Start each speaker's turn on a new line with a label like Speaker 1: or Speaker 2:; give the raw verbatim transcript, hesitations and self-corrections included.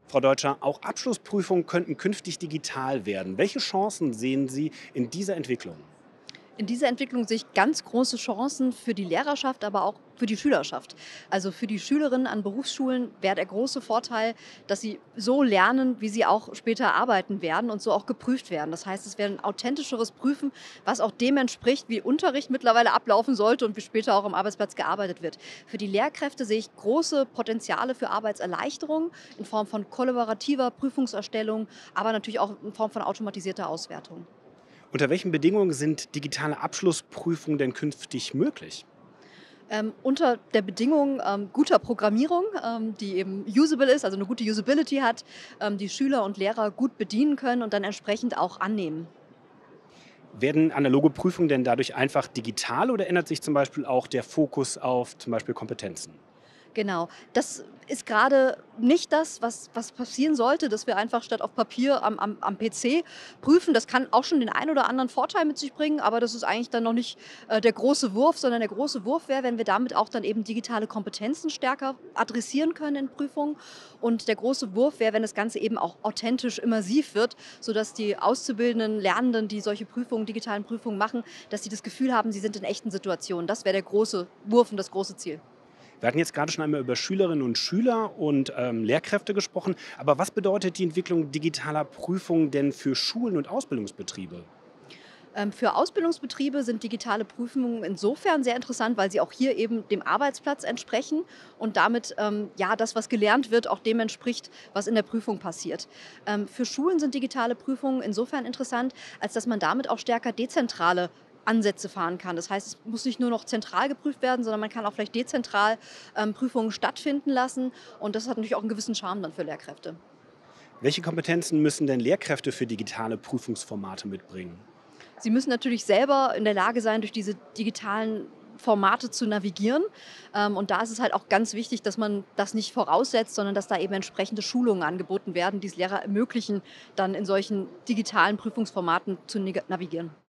Speaker 1: Frau Deutscher, auch Abschlussprüfungen könnten künftig digital werden. Welche Chancen sehen Sie in dieser Entwicklung?
Speaker 2: In dieser Entwicklung sehe ich ganz große Chancen für die Lehrerschaft, aber auch für die Schülerschaft. Also für die Schülerinnen an Berufsschulen wäre der große Vorteil, dass sie so lernen, wie sie auch später arbeiten werden und so auch geprüft werden. Das heißt, es wäre ein authentischeres Prüfen, was auch dem entspricht, wie Unterricht mittlerweile ablaufen sollte und wie später auch am Arbeitsplatz gearbeitet wird. Für die Lehrkräfte sehe ich große Potenziale für Arbeitserleichterung in Form von kollaborativer Prüfungserstellung, aber natürlich auch in Form von automatisierter Auswertung.
Speaker 1: Unter welchen Bedingungen sind digitale Abschlussprüfungen denn künftig möglich?
Speaker 2: Ähm, unter der Bedingung ähm, guter Programmierung, ähm, die eben usable ist, also eine gute Usability hat, ähm, die Schüler und Lehrer gut bedienen können und dann entsprechend auch annehmen.
Speaker 1: Werden analoge Prüfungen denn dadurch einfach digital oder ändert sich zum Beispiel auch der Fokus auf zum Beispiel Kompetenzen?
Speaker 2: Genau. Das ist gerade nicht das, was was passieren sollte, dass wir einfach statt auf Papier am am am P C prüfen. Das kann auch schon den einen oder anderen Vorteil mit sich bringen, aber das ist eigentlich dann noch nicht, äh, der große Wurf, sondern der große Wurf wäre, wenn wir damit auch dann eben digitale Kompetenzen stärker adressieren können in Prüfungen. Und der große Wurf wäre, wenn das Ganze eben auch authentisch immersiv wird, sodass die auszubildenden Lernenden, die solche Prüfungen digitalen Prüfungen machen, dass sie das Gefühl haben, sie sind in echten Situationen. Das wäre der große Wurf und das große Ziel.
Speaker 1: Wir hatten jetzt gerade schon einmal über Schülerinnen und Schüler und ähm, Lehrkräfte gesprochen. Aber was bedeutet die Entwicklung digitaler Prüfungen denn für Schulen und Ausbildungsbetriebe?
Speaker 2: Ähm, für Ausbildungsbetriebe sind digitale Prüfungen insofern sehr interessant, weil sie auch hier eben dem Arbeitsplatz entsprechen und damit ähm, ja das, was gelernt wird, auch dem entspricht, was in der Prüfung passiert. Ähm, für Schulen sind digitale Prüfungen insofern interessant, als dass man damit auch stärker dezentrale Ansätze fahren kann. Das heißt, es muss nicht nur noch zentral geprüft werden, sondern man kann auch vielleicht dezentral ähm, Prüfungen stattfinden lassen. Und das hat natürlich auch einen gewissen Charme dann für Lehrkräfte.
Speaker 1: Welche Kompetenzen müssen denn Lehrkräfte für digitale Prüfungsformate mitbringen?
Speaker 2: Sie müssen natürlich selber in der Lage sein, durch diese digitalen Formate zu navigieren. Ähm, und da ist es halt auch ganz wichtig, dass man das nicht voraussetzt, sondern dass da eben entsprechende Schulungen angeboten werden, die es Lehrer ermöglichen, dann in solchen digitalen Prüfungsformaten zu neg- navigieren.